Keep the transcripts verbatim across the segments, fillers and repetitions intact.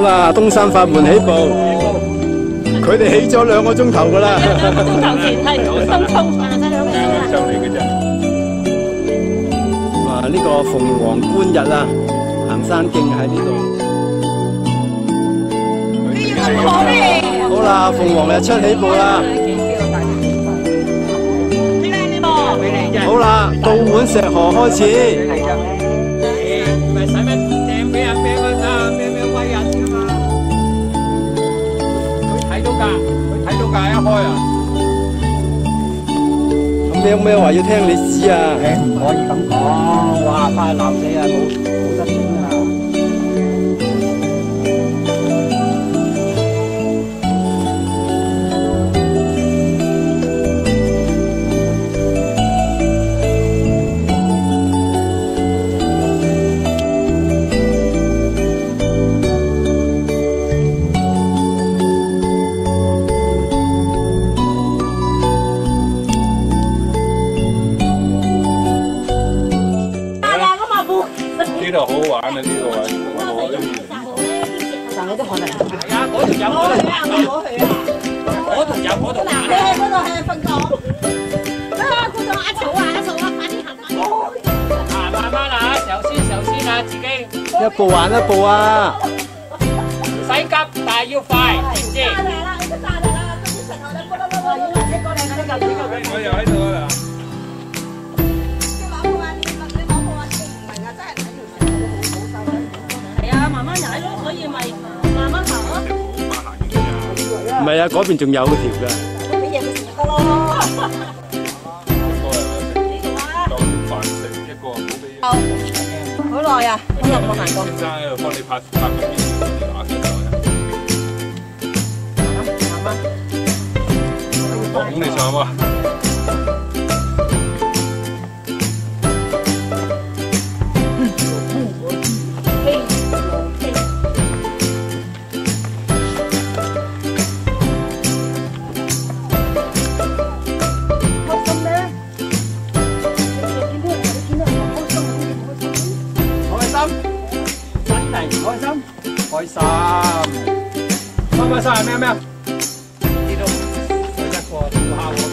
啦，東山法門起步，佢哋起咗兩個鐘頭噶啦。 兩個鐘頭前係東涌啊，真係兩個鐘頭上嚟嘅啫。 哇！呢個鳳凰觀日啊，行山徑喺呢度。好啦，鳳凰日出起步啦。好啦，到碗石河開始。 唔係使乜掟俾人咩乜啊？咩咩威人㗎嘛？佢睇到㗎，佢睇到㗎一開啊！ 咁喵喵話要聽你指啊！ 誒唔可以咁講，哇！快鬧死啊！冇冇得整啊！ 呢度好好玩啊！呢個位我中意。 嗱，我都可能。 係啊，嗰度有嗰度玩，嗰度有嗰度玩。 嗱，你喺嗰度係瞓覺。啊，嗰度阿草啊，阿草啊，快啲行翻。 啊，慢慢啊，首先首先啊，自己一步玩一步啊！ 唔使急，但係要快，知唔知？ 大嚟啦，你都大嚟啦，終於食我啦！不啦不啦，要嚟食過嚟，我哋就呢個。 我又喺度啦。 慢慢踩咯，所以咪慢慢行咯。 唔係啊，嗰邊仲有條㗎。 俾嘢佢食得咯。 當飯食一個，唔好俾嘢。 好耐啊，好耐冇行過。 先生喺度幫你拍拍個片，打上嚟。 慢慢。 捧你上喎。 開心，開心， 開唔開心係咩咩？ 呢度水得過跳下喎。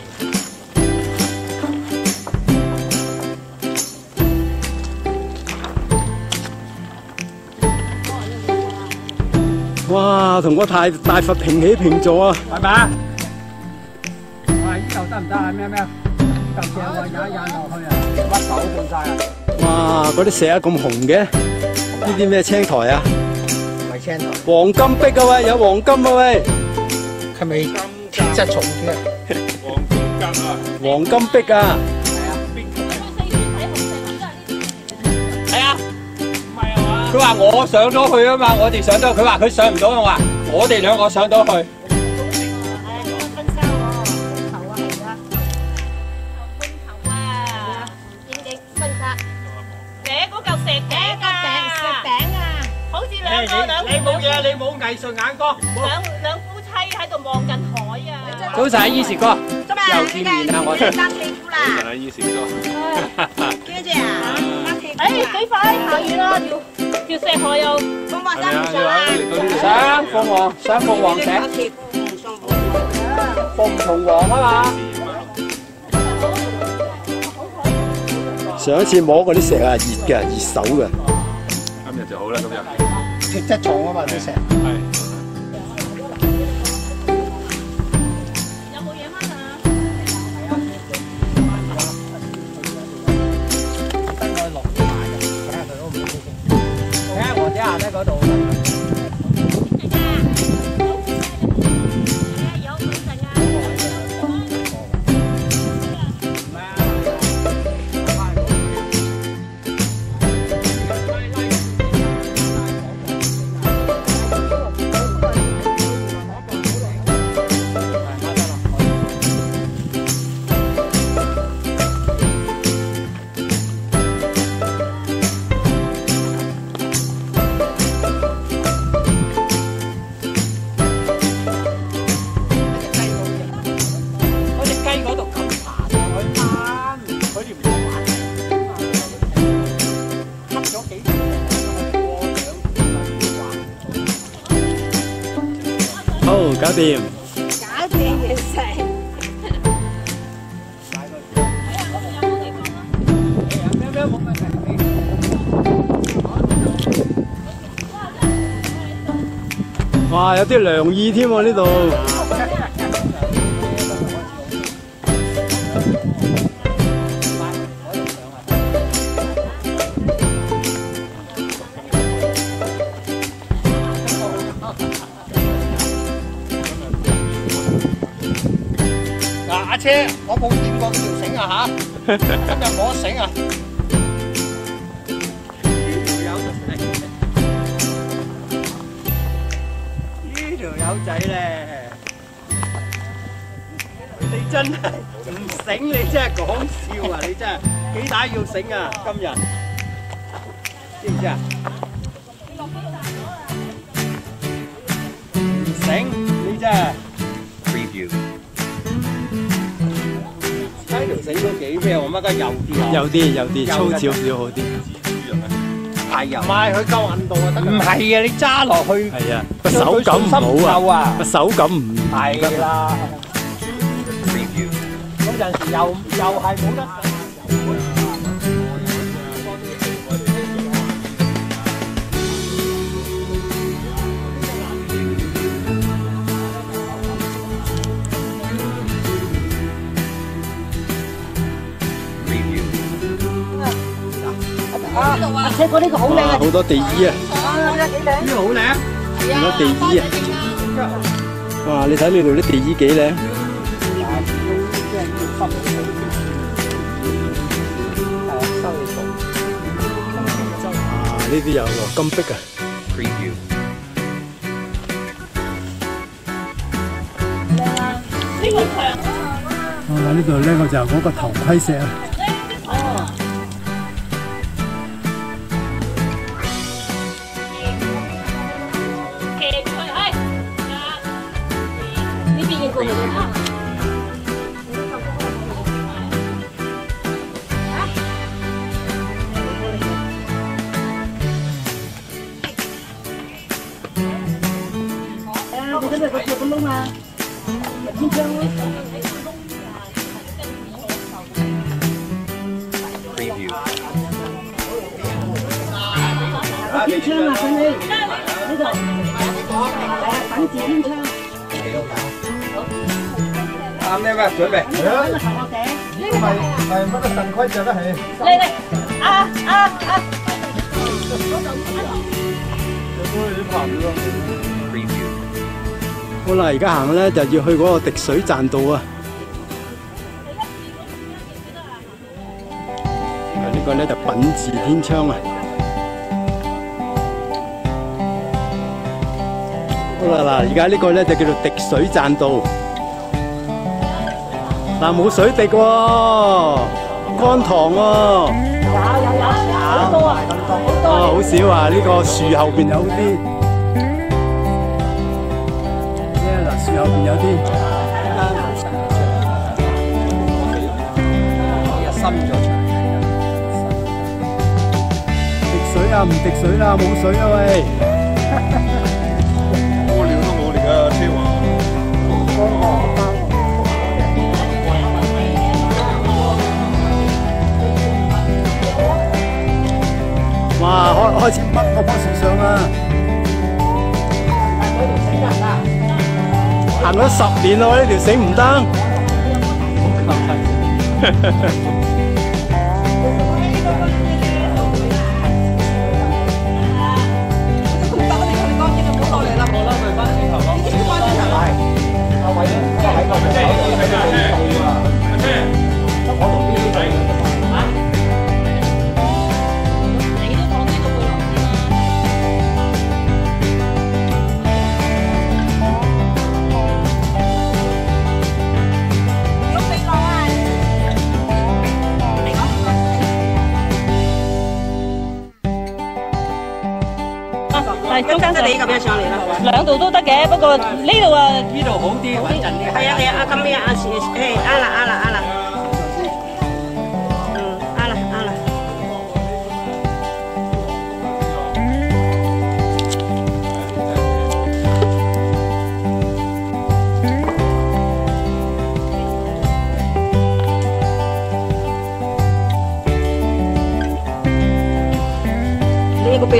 哇，同個大大佛平起平坐啊！ 係咪啊？哇！呢度得唔得啊？咩咩？咁正喎，踩一踩落去啊，屈手半晒啊！ 哇，嗰啲石啊咁紅嘅，呢啲咩青苔啊？ 唔係青苔， 黃金壁啊喂，有黃金啊喂， 係咪鐵質重啲啊？ 黃金桔啊！ 黃金壁啊！ 係啊，唔係啊嘛？佢話我上咗去啊嘛，我哋上咗，佢話佢上唔到，我話我哋兩個上到去。你冇嘢，你冇藝術眼光。 兩兩夫妻喺度望緊海啊！ 早晨，依時哥， 又見面啦，我哋搭地夫啦。 早晨，依時哥。 娟姐啊，哎，幾快行完啦，條條石河又鳳凰山唔上啦。 上鳳凰，上鳳凰石。鳳同凰啊嘛。 上一次摸嗰啲石啊，熱嘅，熱手嘅。 今日就好啦，今日。 鐵質重啊嘛啲石。 係。 有冇嘢嗎啊？ 等我落埋嘅，睇下佢好唔好先。睇下我啲下喺嗰度。 好，搞掂。 搞掂完成。 哇，有啲涼意添喎呢度。 嗱，阿車，我冇見過呢條繩啊嚇，今日冇得繩啊！呢條友仔咧，你真係唔醒，你真係講笑啊！你真係幾打要醒啊！今日知唔知啊？唔醒，你真係。Preview。呢條繩都幾咩喎？乜家幼啲啊？ 有啲有啲粗少少好啲。 係啊，唔係佢夠韌度啊得。唔係啊，你揸落去係啊，個手感唔好啊，個手感唔係啦。嗰陣時又又係冇得。 啊！阿車哥呢個好靚啊！ 好多地衣啊！ 啊，幾靚！ 呢個好靚， 好多地衣啊！哇！你睇呢度啲地衣幾靚。啊！呢啲有喎，金碧啊！Preview。 靚啊！呢個長。 啊！呢度呢個就嗰個頭盔石啊！ 哦。過嚟啊！啊！你嗰度個腳個窿啊，天窗咯。Preview。天窗啊，佢你呢度係啊，粉字天窗。 啱咩咩準備？ 係啊，呢個頭殼頂，呢個係係乜個腎虧着得起？ 嚟嚟，啊啊啊！ 好啦，而家行咧就要去嗰個滴水棧道啊！呢個咧就品字天窗啊！好啦嗱，而家呢個咧就叫做滴水棧道。嗱，冇水滴喎，乾塘喎。 有有有，好多啊，好多。 啊，好少啊！呢個樹後邊有啲。啫，嗱，樹後邊有啲。 深咗場。 滴水啊！唔滴水啦，冇水啊喂！ 屙尿都冇嚟㗎，車話。 哇！開開始掹嗰棵樹上啦，行咗十年咯，呢條繩唔得。 係中間得你咁樣上嚟啦，兩度都得嘅，不過呢度啊， 呢度好啲，穩陣啲。 係啊係啊，阿咁樣阿時，誒，啱啦啱啦啱啦，嗯，啱啦啱啦。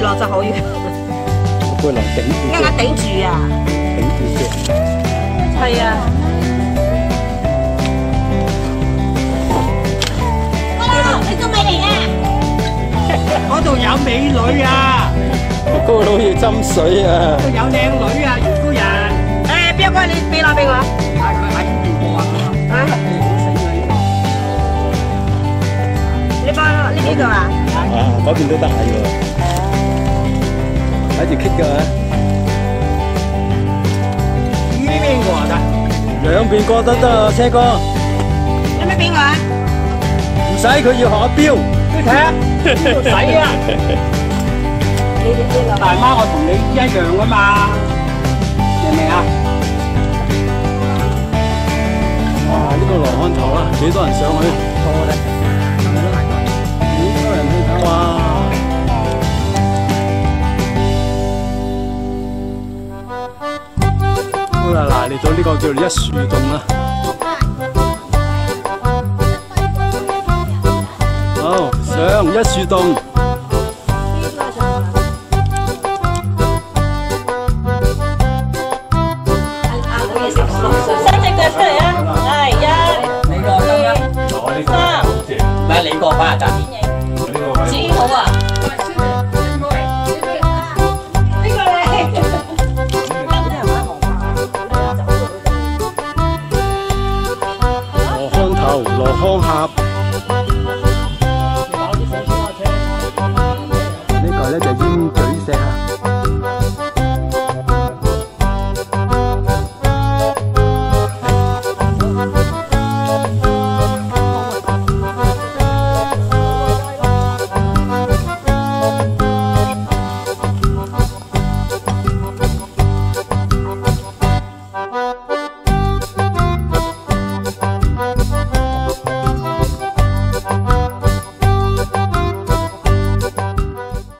咯，就好遠， 背囊頂住啱啱頂住啊！ 頂住啫。 係啊。你做咩嚟㗎？ 嗰度有美女啊， 高佬要斟水啊！ 嗰度有靚女啊，袁夫人。 誒，邊個你俾攞俾我？ 係佢喺邊個啊？ 啊！你幫呢邊度啊？ 啊，嗰邊都得係喎。睇住棘㗎。 呢邊個啊得？ 兩邊過得得啊，車哥。 有咩俾我啊？ 唔使，佢要學阿標。 你睇下，呢度使啊！大媽，我同你一樣啊嘛，明唔明啊？ 哇！呢個羅漢頭啊，幾多人上去？ 多咧，係咪都大概？ 幾多人去睇？哇！好啦，嗱，嚟到呢個叫做一樹洞啦。好，上一樹洞。 伸隻腳出嚟啊！係一、 你個得啦， 三， 唔係你個翻啊，得。 剪好啊！呢個咧， 羅漢頭、羅漢盒。